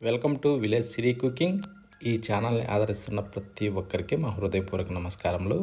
Welcome to village Siri cooking. ఈ ఛానల్ని ఆదరిస్తున్న ప్రతి ఒక్కరికి మా హృదయపూర్వక నమస్కారములు.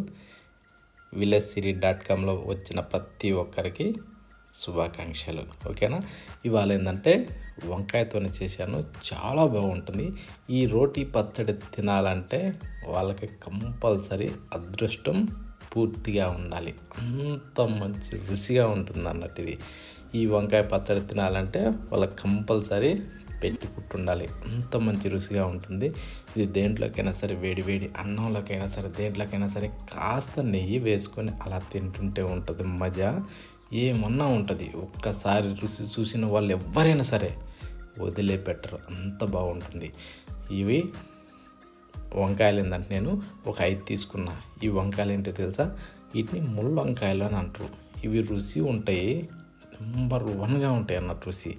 villageSiri.comలో వచ్చిన ప్రతి ఒక్కరికి శుభాకాంక్షలు. ఓకేనా? ఇవాళ ఏంటంటే వంకాయతోనే చేశాను, చాలా బాగుంటుంది. ఈ రోటీ పచ్చడి తినాలంటే వాళ్ళకి కంపల్సరీ అదృష్టం పూర్తిగా ఉండాలి, అంత మంచి రుచిగా ఉంటుంది అన్నట్టు. ఇది ఈ వంకాయ పచ్చడి తినాలంటే వాళ్ళకి కంపల్సరీ పెట్టి పుట్టుండాలి, అంత మంచి రుచిగా ఉంటుంది. ఇది దేంట్లోకైనా సరే, వేడి వేడి అన్నంలోకైనా సరే, దేంట్లోకైనా సరే కాస్త నెయ్యి వేసుకొని అలా తింటుంటే ఉంటుంది మజా, ఏమన్నా ఉంటుంది. ఒక్కసారి రుచి చూసిన వాళ్ళు ఎవరైనా సరే వదిలేపెట్టరు, అంత బాగుంటుంది. ఇవి వంకాయలు ఏంటంటే నేను ఒక 5 తీసుకున్నా. ఈ వంకాయలు ఏంటో తెలుసా? వీటిని ముళ్ళ వంకాయలు అని అంటారు. ఇవి రుచి ఉంటాయి, నెంబర్ 1గా ఉంటాయి అన్నట్టు. రుచి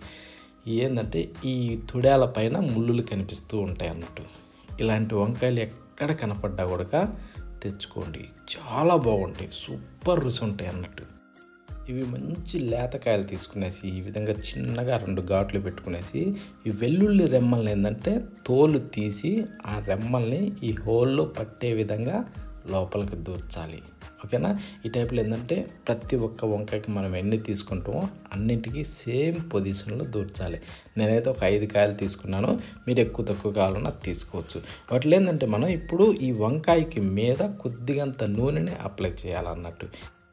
ఏంటంటే ఈ తుడాల పైన ముళ్ళులు కనిపిస్తూ ఉంటాయి అన్నట్టు. ఇలాంటి వంకాయలు ఎక్కడ కనపడ్డా కూడా తెచ్చుకోండి, చాలా బాగుంటాయి, సూపర్ రుచి ఉంటాయి అన్నట్టు. ఇవి మంచి లేతకాయలు తీసుకునేసి ఈ విధంగా చిన్నగా 2 ఘాట్లు పెట్టుకునేసి, ఈ వెల్లుల్లి రెమ్మల్ని ఏంటంటే తోలు తీసి ఆ రెమ్మల్ని ఈ హోల్లో పట్టే విధంగా లోపలికి దూర్చాలి. ఓకేనా? ఈ టైప్లో ఏంటంటే ప్రతి ఒక్క వంకాయకి మనం ఎన్ని తీసుకుంటామో అన్నింటికి సేమ్ పొజిషన్లో దూర్చాలి. నేనైతే ఒక 5 కాయలు తీసుకున్నాను, మీరు ఎక్కువ తక్కువ కావాలన్నా తీసుకోవచ్చు. వాటిలో ఏంటంటే మనం ఇప్పుడు ఈ వంకాయకి మీద కొద్దిగంత నూనెని అప్లై చేయాలన్నట్టు.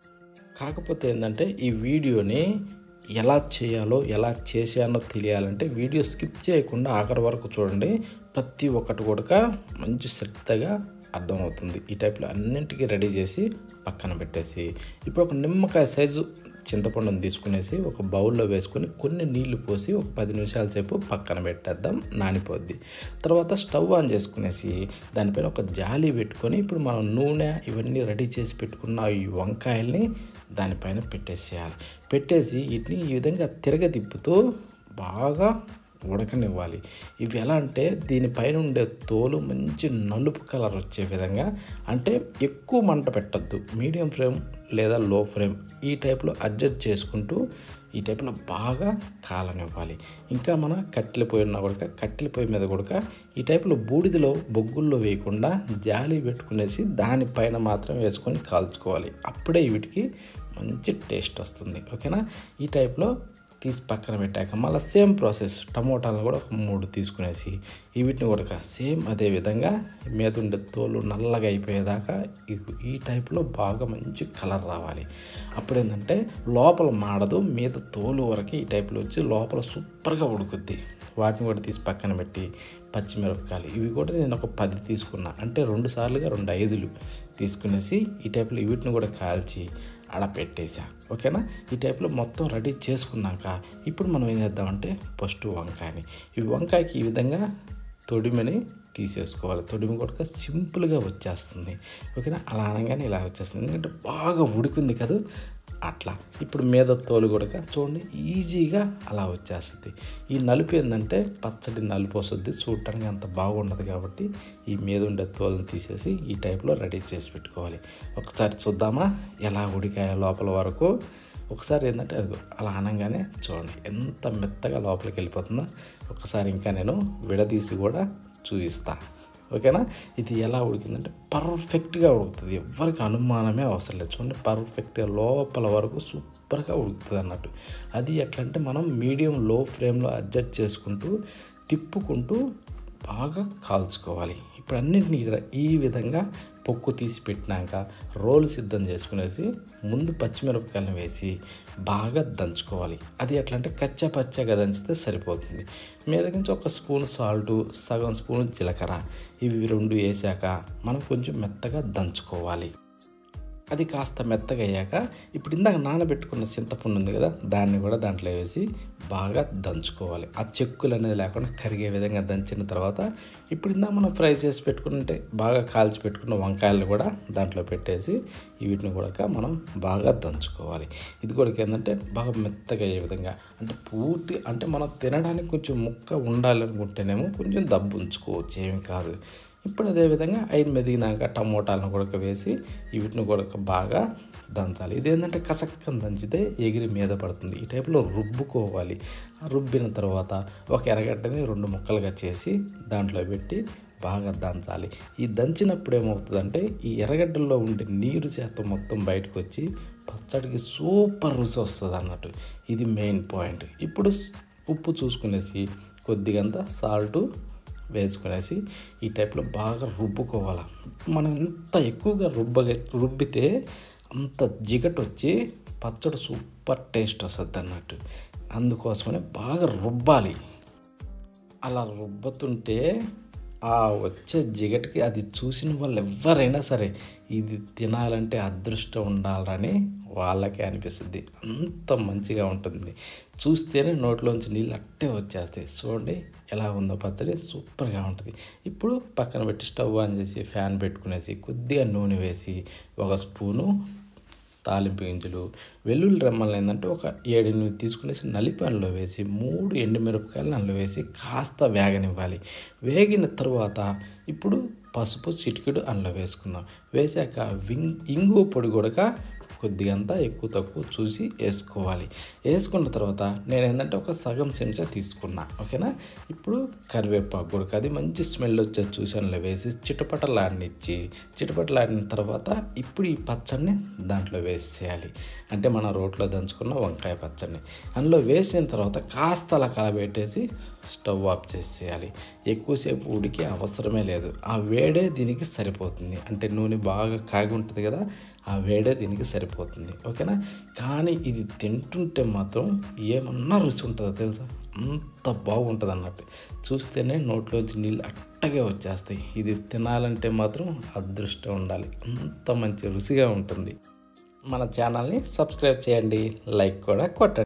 కాకపోతే ఏంటంటే ఈ వీడియోని ఎలా చేయాలో, ఎలా చేశానో తెలియాలంటే వీడియో స్కిప్ చేయకుండా ఆఖరి వరకు చూడండి. ప్రతి ఒక్కటి కూడా మంచి శ్రద్ధగా అర్థమవుతుంది. ఈ టైప్లో అన్నింటికీ రెడీ చేసి పక్కన పెట్టేసి, ఇప్పుడు ఒక నిమ్మకాయ సైజు చింతపండుని తీసుకునేసి ఒక బౌల్లో వేసుకొని కొన్ని నీళ్లు పోసి ఒక 10 నిమిషాల సేపు పక్కన పెట్టేద్దాం, నానిపోద్ది. తర్వాత స్టవ్ ఆన్ చేసుకునేసి దానిపైన ఒక జాలి పెట్టుకొని ఇప్పుడు మనం నూనె ఇవన్నీ రెడీ చేసి పెట్టుకున్న ఈ వంకాయల్ని దానిపైన పెట్టేసేయాలి. పెట్టేసి వీటిని ఈ విధంగా తిరగతిప్పుతూ బాగా ఉడకనివ్వాలి. ఇవి ఎలా అంటే దీనిపైన ఉండే తోలు మంచి నలుపు కలర్ వచ్చే విధంగా, అంటే ఎక్కువ మంట పెట్టద్దు, మీడియం ఫ్లేమ్ లేదా లో ఫ్లేమ్ ఈ టైప్లో అడ్జస్ట్ చేసుకుంటూ ఈ టైప్లో బాగా కాలనివ్వాలి. ఇంకా మన కట్టెల పొయ్యి ఉన్నా కూడా కట్టెల పొయ్యి మీద కూడా ఈ టైప్లో బూడిదలో బొగ్గుల్లో వేయకుండా జాలి పెట్టుకునేసి దానిపైన మాత్రం వేసుకొని కాల్చుకోవాలి. అప్పుడే వీటికి మంచి టేస్ట్ వస్తుంది. ఓకేనా? ఈ టైప్లో తీసి పక్కన పెట్టాక మళ్ళీ సేమ్ ప్రాసెస్ టమోటాలను కూడా ఒక 3 తీసుకునేసి వీటిని కూడా సేమ్ అదే విధంగా మీద ఉండే తోలు నల్లగా అయిపోయేదాకా ఈ టైప్లో బాగా మంచి కలర్ రావాలి. అప్పుడు ఏంటంటే లోపల మాడదు, మీద తోలు వరకు ఈ టైప్లో వచ్చి లోపల సూపర్గా ఉడుకుద్ది. వాటిని కూడా తీసి పక్కన పెట్టి పచ్చిమిరపకాయలు ఇవి కూడా నేను ఒక 10 తీసుకున్నా, అంటే 2 సార్లుగా 2 5లు తీసుకునేసి ఈ టైప్లో వీటిని కూడా కాల్చి ఆడ పెట్టేసా. ఓకేనా? ఈ టైప్లో మొత్తం రెడీ చేసుకున్నాక ఇప్పుడు మనం ఏం చేద్దామంటే ఫస్ట్ వంకాయని, ఈ వంకాయకి ఈ విధంగా తొడిమని తీసేసుకోవాలి. తొడిమి కూడా సింపుల్గా వచ్చేస్తుంది. ఓకేనా? అలా అనగానే ఇలా వచ్చేస్తుంది, ఎందుకంటే బాగా ఉడికింది కదా అట్లా. ఇప్పుడు మీద తోలు కూడా చూడండి ఈజీగా అలా వచ్చేస్తుంది. ఈ నలుపు ఏంటంటే పచ్చడి నలుపు వస్తుంది, చూడటానికి అంత బాగుండదు. కాబట్టి ఈ మీద ఉండే తోలుని తీసేసి ఈ టైప్లో రెడీ చేసి పెట్టుకోవాలి. ఒకసారి చూద్దామా ఎలా ఉడికాయో లోపల వరకు. ఒకసారి ఏంటంటే అది అలా అనగానే చూడండి ఎంత మెత్తగా లోపలికి వెళ్ళిపోతుందో. ఒకసారి ఇంకా నేను విడదీసి కూడా చూపిస్తా. ఓకేనా? ఇది ఎలా ఉడికిందంటే పర్ఫెక్ట్గా ఉడుకుతుంది, ఎవరికి అనుమానమే అవసరం లేదు. చూడండి పర్ఫెక్ట్గా లోపల వరకు సూపర్గా ఉడుకుతుంది అన్నట్టు. అది ఎట్లా అంటే మనం మీడియం లో ఫ్లేమ్లో అడ్జస్ట్ చేసుకుంటూ తిప్పుకుంటూ బాగా కాల్చుకోవాలి. ఇప్పుడు అన్నింటినీ ఈ విధంగా పొక్కు తీసి పెట్టినాక రోలు సిద్ధం చేసుకునేసి ముందు పచ్చిమిరపకాయలను వేసి బాగా దంచుకోవాలి. అది ఎట్లా అంటే కచ్చా పచ్చగా దంచితే సరిపోతుంది. మీద నుంచి ఒక స్పూన్ సాల్టు, సగం స్పూన్ జీలకర్ర ఇవి 2 వేసాక మనం కొంచెం మెత్తగా దంచుకోవాలి. అది కాస్త మెత్తగా అయ్యాక ఇప్పుడు ఇందాక నానబెట్టుకున్న చింతపండు ఉంది కదా, దాన్ని కూడా దాంట్లో వేసి బాగా దంచుకోవాలి. ఆ చెక్కులు అనేది లేకుండా కరిగే విధంగా దంచిన తర్వాత ఇప్పుడు ఇందాక మనం ఫ్రై చేసి పెట్టుకుంటే బాగా కాల్చి పెట్టుకున్న వంకాయలు కూడా దాంట్లో పెట్టేసి వీటిని కూడా మనం బాగా దంచుకోవాలి. ఇది కూడా ఏంటంటే బాగా మెత్తగా అయ్యే విధంగా, అంటే పూర్తి అంటే మనం తినడానికి కొంచెం ముక్క ఉండాలనుకుంటేనేమో కొంచెం దబ్బు ఉంచుకోవచ్చు, ఏమి కాదు. ఇప్పుడు అదేవిధంగా అయిన మెదిగినాక టమోటాలను కూడా వేసి వీటిని కూడా బాగా దంచాలి. ఇదేంటంటే కసక్కని దంచితే ఎగిరి మీద పడుతుంది. ఈ టైప్లో రుబ్బుకోవాలి. రుబ్బిన తర్వాత ఒక ఎర్రగడ్డని 2 ముక్కలుగా చేసి దాంట్లో పెట్టి బాగా దంచాలి. ఈ దంచినప్పుడు ఏమవుతుందంటే ఈ ఎర్రగడ్డల్లో ఉండే నీరు శాతం మొత్తం బయటకు వచ్చి పచ్చడికి సూపర్ రుచి వస్తుంది అన్నట్టు. ఇది మెయిన్ పాయింట్. ఇప్పుడు ఉప్పు చూసుకునేసి కొద్దిగంత సాల్టు వేసుకునేసి ఈ టైప్లో బాగా రుబ్బుకోవాలి. మనం ఎంత ఎక్కువగా రుబ్బితే అంత జిగట వచ్చి పచ్చడి సూపర్ టేస్ట్ వస్తుంది అన్నట్టు. అందుకోసమనే బాగా రుబ్బాలి. అలా రుబ్బుతుంటే ఆ వచ్చే జిగటికి అది చూసిన వాళ్ళు ఎవరైనా సరే ఇది తినాలంటే అదృష్టం ఉండాలని వాళ్ళకే అనిపిస్తుంది. అంత మంచిగా ఉంటుంది. చూస్తేనే నోట్లోంచి నీళ్ళు అట్టే వచ్చేస్తాయి. చూడండి ఎలా ఉందో పచ్చడి, సూపర్గా ఉంటుంది. ఇప్పుడు పక్కన పెట్టి స్టవ్ ఆన్ చేసి ఫ్యాన్ పెట్టుకునేసి కొద్దిగా నూనె వేసి 1 స్పూను తాలింపు గింజలు, వెల్లుల్లి రెమ్మలు ఏంటంటే ఒక 7-8 తీసుకునేసి నలిపి అందులో వేసి 3 ఎండుమిరపకాయలు అందులో వేసి కాస్త వేగనివ్వాలి. వేగిన తర్వాత ఇప్పుడు పసుపు చిటికెడు అందులో వేసుకుందాం. వేసాక ఇంగువ పొడి కూడా కొద్దిగంతా ఎక్కువ తక్కువ చూసి వేసుకోవాలి. వేసుకున్న తర్వాత నేను ఏంటంటే ఒక సగం చెంచా తీసుకున్నా. ఓకేనా. ఇప్పుడు కరివేపాకు కూడా అది మంచి స్మెల్ వచ్చేది చూసి అందులో వేసి చిటపటలాడిన తర్వాత ఇప్పుడు ఈ పచ్చడిని దాంట్లో వేసేయాలి. అంటే మన రోట్లో దంచుకున్న వంకాయ పచ్చడిని అందులో వేసిన తర్వాత కాస్త అలా కలబెట్టేసి స్టవ్ ఆఫ్ చేసేయాలి. ఎక్కువసేపు ఉడికే అవసరమే లేదు. ఆ వేడే దీనికి సరిపోతుంది. అంటే నూనె బాగా కాగి ఉంటుంది కదా, ఆ వేడే దీనికి సరిపోతుంది. ఓకేనా. కానీ ఇది తింటుంటే మాత్రం ఏమన్నా రుచి ఉంటుందో తెలుసా, అంత బాగుంటుంది అన్నట్టు. చూస్తేనే నోట్లోంచి నీళ్ళు అట్టగే వచ్చేస్తాయి. ఇది తినాలంటే మాత్రం అదృష్టం ఉండాలి. అంత మంచి రుచిగా ఉంటుంది. మన ఛానల్ని సబ్స్క్రైబ్ చేయండి, లైక్ కూడా కొట్టండి.